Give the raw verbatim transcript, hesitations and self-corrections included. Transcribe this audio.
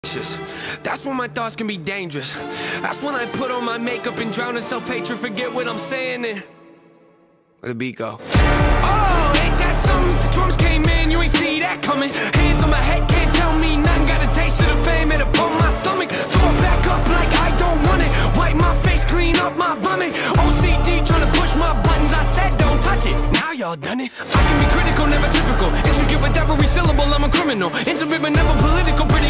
That's when my thoughts can be dangerous. That's when I put on my makeup and drown in self-hatred. Forget what I'm saying and where the beat go? Oh, ain't that something? Drums came in, you ain't see that coming. Hands on my head, can't tell me nothing. Got a taste of the fame, it'll pump my stomach. Throw it back up like I don't want it. Wipe my face, clean up my vomit. O C D trying to push my buttons. I said don't touch it, now y'all done it. I can be critical, never typical. Intricate with every syllable, I'm a criminal. Intimate but never political.